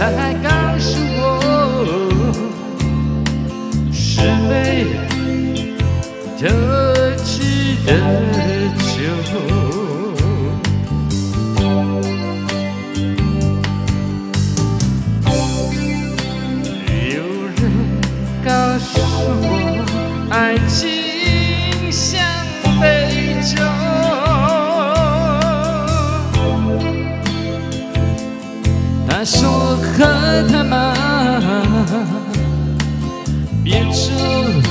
他还告诉我，是非特制的酒。有人告诉我，爱情像杯酒。 他说喝它嘛，变成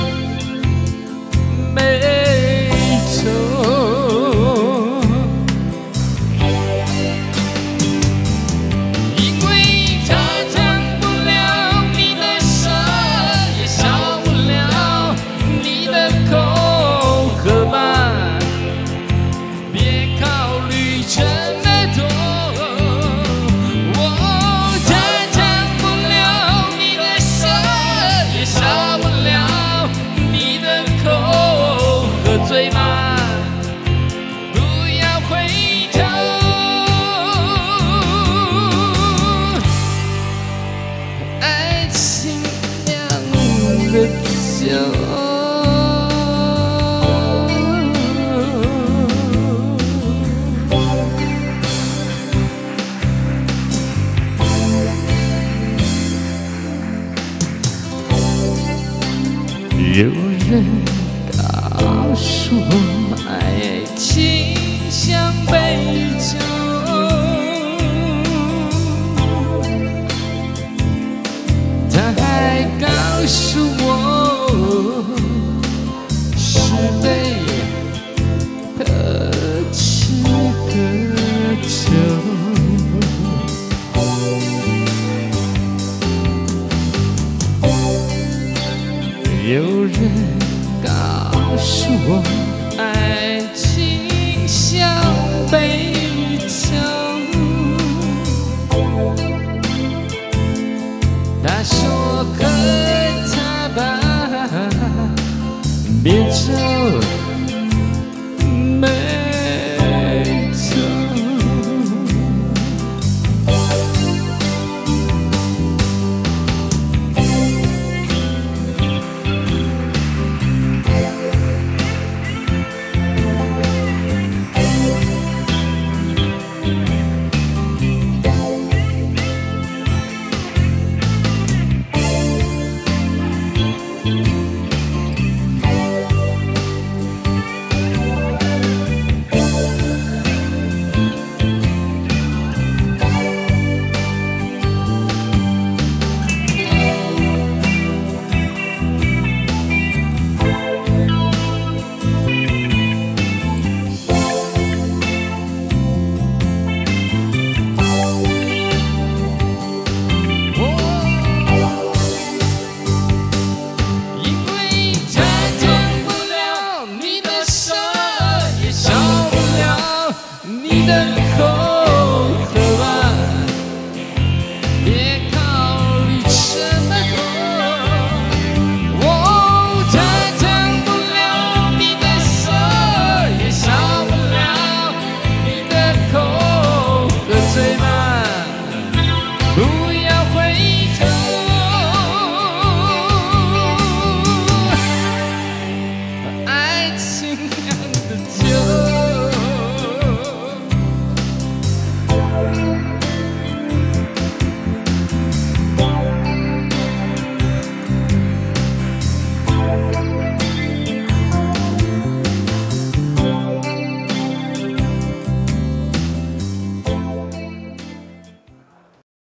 美酒。因为它烫不了你的舌，也烧不了你的口，喝吧，别考虑这么多。 醉吗？不要回头。爱情酿的酒。有人。 告诉我，爱情像杯酒。他还告诉我，是杯特制的酒。有人。 告诉我，爱情像杯酒。他说喝它吧，别走美酒。你的口渴吧，别考虑这么多。哦，它烫不了你的手，也烧不了你的口。喝醉吧，不要回头。爱情。